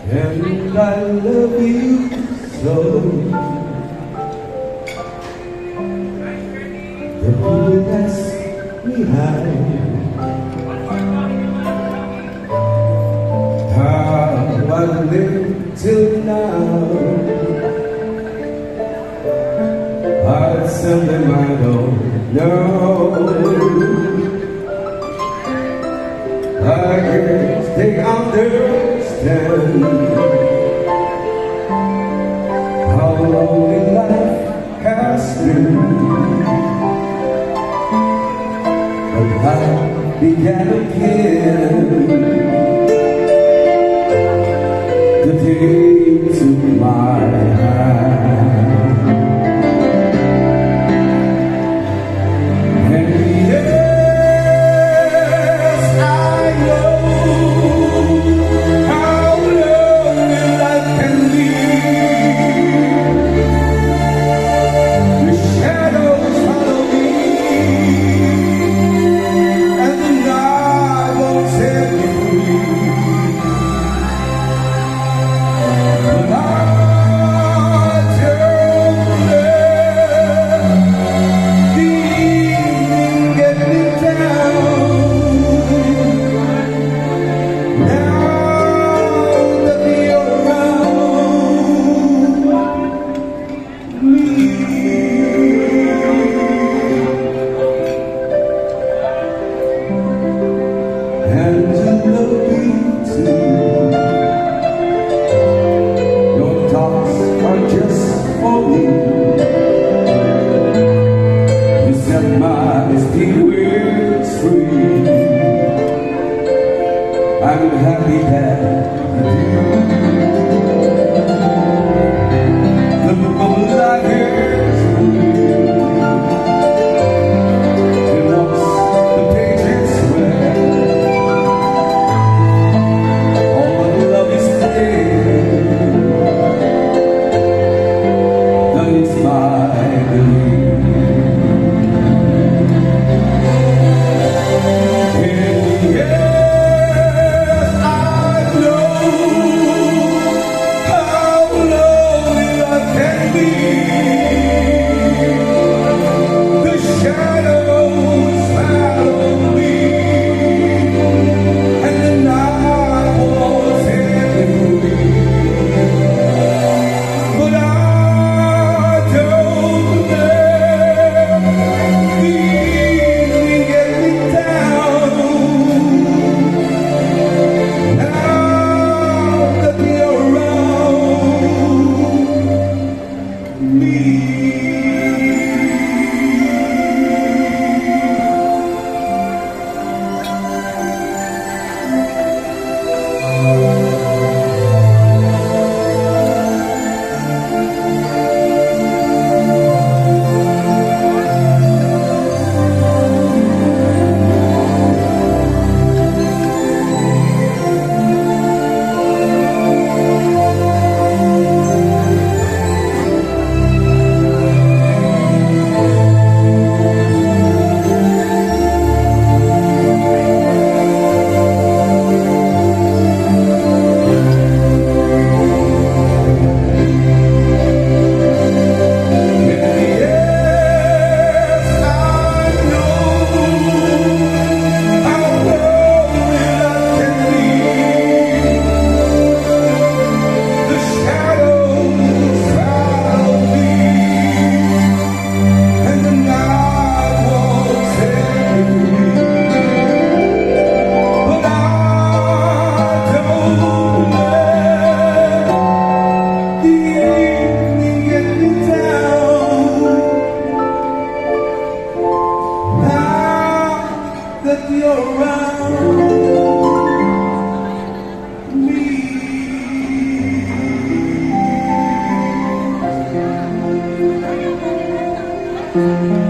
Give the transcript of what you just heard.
and I love you so. The people ask me how I live till now. I tell them I don't know. I guess they understand how lonely life has been. But I began again the day took my hand. And you love me too. Your thoughts are just for me. You set my spirits free. I'm happy that you do. The book of life is that you're around me.